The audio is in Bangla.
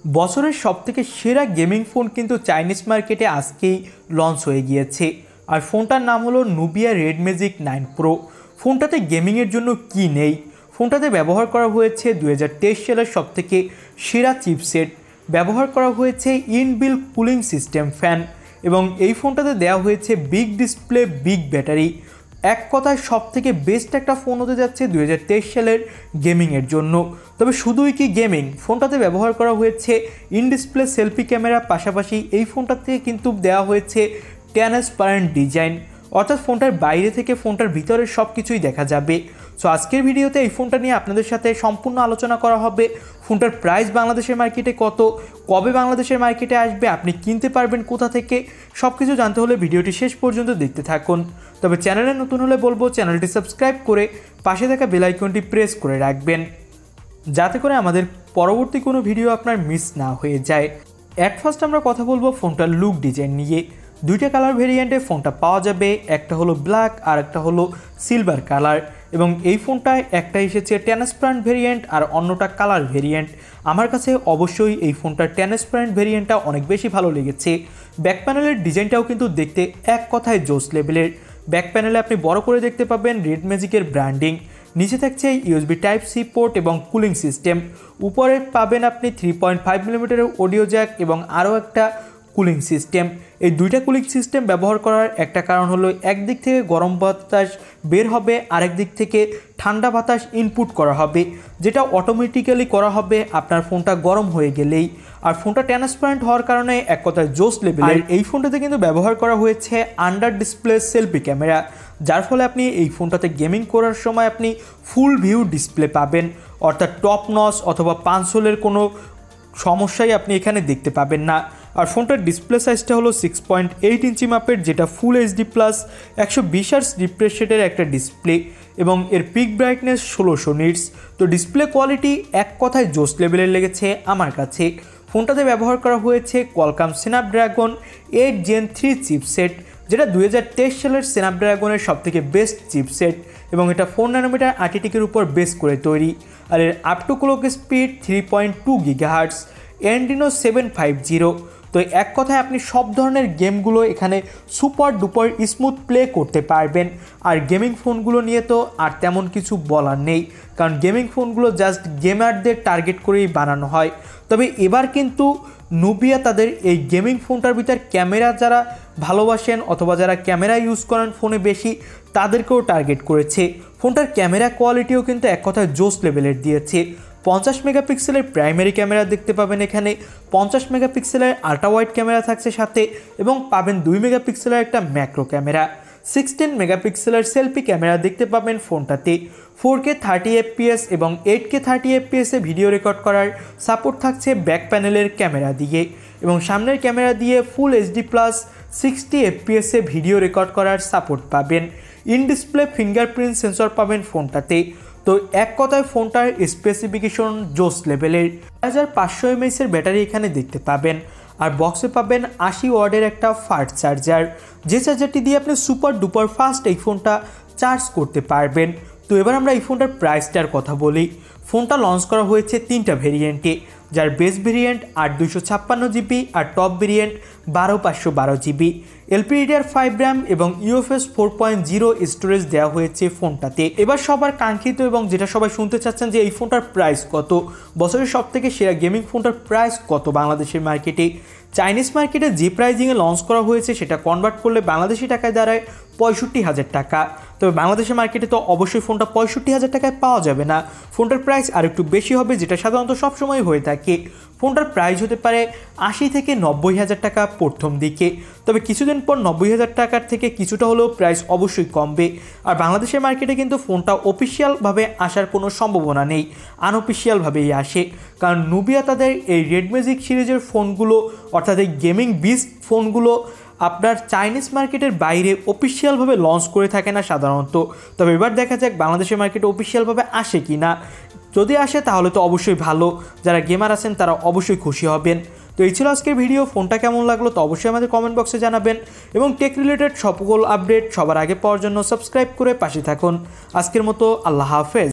বছরের সবথেকে সেরা গেমিং ফোন কিন্তু চাইনিজ মার্কেটে আজকেই লঞ্চ হয়ে গিয়েছে। আর ফোনটার নাম হলো নুবিয়া রেডমেজিক 9 প্রো। ফোনটাতে গেমিংয়ের জন্য কি নেই? ফোনটাতে ব্যবহার করা হয়েছে 2023 সালের সবথেকে সেরা চিপসেট, ব্যবহার করা হয়েছে ইনবিল্ট কুলিং সিস্টেম ফ্যান, এবং এই ফোনটাতে দেওয়া হয়েছে বিগ ডিসপ্লে, বিগ ব্যাটারি। এক কথায় সবথেকে বেস্ট একটা ফোন হতে যাচ্ছে 2023 সালের গেমিংয়ের জন্য। তবে শুধুই কি গেমিং, ফোনটাতে ব্যবহার করা হয়েছে ইন ডিসপ্লে সেলফি ক্যামেরা, পাশাপাশি এই ফোনটাতে কিন্তু দেওয়া হয়েছে ট্রান্সপারেন্ট ডিজাইন, অর্থাৎ ফোনটার বাইরে থেকে ফোনটার ভিতরের সব কিছুই দেখা যাবে। সো আজকের ভিডিওতে এই ফোনটা নিয়ে আপনাদের সাথে সম্পূর্ণ আলোচনা করা হবে। ফোনটার প্রাইস বাংলাদেশের মার্কেটে কত, কবে বাংলাদেশের মার্কেটে আসবে, আপনি কিনতে পারবেন কোথা থেকে, সব কিছু জানতে হলে ভিডিওটি শেষ পর্যন্ত দেখতে থাকুন। তবে চ্যানেলে নতুন হলে বলবো চ্যানেলটি সাবস্ক্রাইব করে পাশে থাকা বেল আইকনটি প্রেস করে রাখবেন, যাতে করে আমাদের পরবর্তী কোনো ভিডিও আপনার মিস না হয়ে যায়। অ্যাট ফার্স্ট আমরা কথা বলবো ফোনটার লুক ডিজাইন নিয়ে। দুইটা কালার ভেরিয়েন্টে ফোনটা পাওয়া যাবে, একটা হলো ব্ল্যাক আর একটা হলো সিলভার কালার, এবং এই ফোনটায় একটা এসেছে ট্রান্সপারেন্ট ভেরিয়েন্ট আর অন্যটা কালার ভেরিয়েন্ট। আমার কাছে অবশ্যই এই ফোনটার ট্রান্সপারেন্ট ভেরিয়েন্টটা অনেক বেশি ভালো লেগেছে। ব্যাক প্যানেলের ডিজাইনটাও কিন্তু দেখতে এক কথায় জোস লেভেলের। ব্যাক প্যানেলে আপনি বড় করে দেখতে পাবেন রেডম্যাজিকের ব্র্যান্ডিং, নিচে থাকছে ইউএসবি টাইপ সি পোর্ট এবং কুলিং সিস্টেম, উপরে পাবেন আপনি 3.5 মিলিমিটারের অডিও জ্যাক এবং আরও একটা কুলিং সিস্টেম। এই দুইটা কুলিং সিস্টেম ব্যবহার করার একটা কারণ হলো একদিক থেকে গরম বাতাস বের হবে, আরেক দিক থেকে ঠান্ডা বাতাস ইনপুট করা হবে, যেটা অটোমেটিক্যালি করা হবে আপনার ফোনটা গরম হয়ে গেলেই। আর ফোনটা ট্রান্সপারেন্ট হওয়ার কারণে এক কথায় জোস লেভেলের। এই ফোনটাতে কিন্তু ব্যবহার করা হয়েছে আন্ডার ডিসপ্লে সেলফি ক্যামেরা, যার ফলে আপনি এই ফোনটাতে গেমিং করার সময় আপনি ফুল ভিউ ডিসপ্লে পাবেন, অর্থাৎ টপ নচ অথবা পাঁচশোলের কোনো সমস্যাই আপনি এখানে দেখতে পাবেন না। আর ফোনটার ডিসপ্লে সাইজটা হলো 6.8 ইঞ্চি মাপের, যেটা full HD plus 120 hertz refresh রেটের একটা ডিসপ্লে, এবং এর পিক ব্রাইটনেস 1600 নিটস। তো ডিসপ্লে কোয়ালিটি এক কথায় জোস লেভেলের লেগেছে আমার কাছে। ফোনটাতে ব্যবহার করা হয়েছে কোয়ালকম স্ন্যাপড্রাগন 8 Gen 3 চিপসেট, যেটা 2023 সালের স্ন্যাপড্রাগনের সবথেকে বেস্ট চিপসেট, এবং এটা 4 ন্যানোমিটার আর্কিটেক্টের উপর বেস করে তৈরি। আর এর up to clock speed 3.2 gigahertz, এন্ডিনো 750। তো এক কথায় আপনি সব ধরনের গেমগুলো এখানে সুপার ডুপার স্মুথ প্লে করতে পারবেন। আর গেমিং ফোনগুলো নিয়ে তো আর তেমন কিছু বলার নেই, কারণ গেমিং ফোনগুলো জাস্ট গেমারদের টার্গেট করেই বানানো হয়। তবে এবার কিন্তু নুবিয়া তাদের এই গেমিং ফোনটার ভিতর ক্যামেরা যারা ভালোবাসেন অথবা যারা ক্যামেরা ইউজ করেন ফোনে বেশি, তাদেরকেও টার্গেট করেছে। ফোনটার ক্যামেরা কোয়ালিটিও কিন্তু এক কথায় জোস লেভেলের দিয়েছে। 50 মেগাপিক্সেলের প্রাইমারি ক্যামেরা দেখতে পাবেন এখানে, 50 মেগাপিক্সেলের আল্ট্রা ওয়াইড ক্যামেরা থাকছে সাথে, এবং পাবেন 2 মেগাপিক্সেলের একটা ম্যাক্রো ক্যামেরা। 16 মেগাপিক্সেলের সেলফি ক্যামেরা দেখতে পাবেন ফোনটাতে। 4K 30 FPS এবং 8K 30 FPS এ ভিডিও রেকর্ড করার সাপোর্ট থাকছে ব্যাক প্যানেলের ক্যামেরা দিয়ে, এবং সামনের ক্যামেরা দিয়ে ফুল এইচডি প্লাস 60 FPS এ ভিডিও রেকর্ড করার সাপোর্ট পাবেন। ইন ডিসপ্লে ফিঙ্গারপ্রিন্ট সেন্সর পাবেন ফোনটাতে। তো এক কথায় ফোনটার স্পেসিফিকেশন জোস লেভেলের। 5500 mAh এর ব্যাটারি এখানে দেখতে পাবেন। আর বক্সে পাবেন 80 ওয়াটের একটা ফাস্ট চার্জার, যে চার্জারটি দিয়ে আপনি সুপার ডুপার ফাস্ট এই ফোনটা চার্জ করতে পারবেন। তো এবার আমরা এই ফোনটার প্রাইসটার কথা বলি। ফোনটা লঞ্চ করা হয়েছে 3টা ভেরিয়েন্টে, যার বেস ভেরিয়েন্ট 8256 জিবি আর top variant 12512 GB. LPDDR5 RAM এবং UFS 4.0 স্টোরেজ দেওয়া হয়েছে ফোনটাতে। এবার সবার কাঙ্ক্ষিত এবং যেটা সবাই শুনতে চাচ্ছেন যে এই ফোনটার প্রাইস কত, বছরের সবথেকে সেরা গেমিং ফোনটার প্রাইস কত বাংলাদেশের মার্কেটে। চাইনিজ মার্কেটে যে প্রাইজিংয়ে লঞ্চ করা হয়েছে সেটা কনভার্ট করলে বাংলাদেশি টাকায় দাঁড়ায় 65,000 টাকা। তবে বাংলাদেশের মার্কেটে তো অবশ্যই ফোনটা 65,000 টাকায় পাওয়া যাবে না, ফোনটার প্রাইস আর একটু বেশি হবে, যেটা সাধারণত সবসময় হয়ে থাকে। ফোনটার প্রাইস হতে পারে 80 থেকে 90,000 টাকা প্রথম দিকে, তবে কিছুদিন পর 90,000 টাকার থেকে কিছুটা হলেও প্রাইস অবশ্যই কমবে। আর বাংলাদেশের মার্কেটে কিন্তু ফোনটা অফিসিয়ালভাবে আসার কোনো সম্ভাবনা নেই, আনঅফিসিয়ালভাবেই আসে, কারণ নুবিয়া তাদের এই রেডম্যাজিক সিরিজের ফোনগুলো অর্থাৎ এই গেমিং বিস্ট ফোনগুলো আপনার চাইনিজ মার্কেটের বাইরে অফিসিয়ালভাবে লঞ্চ করে থাকে না সাধারণত। তবে এবার দেখা যাক বাংলাদেশের মার্কেটে অফিসিয়ালভাবে আসে কি না। যদি আসে তাহলে তো অবশ্যই ভালো, যারা গেমার আছেন তারা অবশ্যই খুশি হবেন। তো এই ছিল আজকের ভিডিও। ফোনটা কেমন লাগলো তো অবশ্যই আমাদের কমেন্ট বক্সে জানাবেন, এবং টেক রিলেটেড সকল আপডেট সবার আগে পাওয়ার জন্য সাবস্ক্রাইব করে পাশে থাকুন। আজকের মতো আল্লাহ হাফেজ।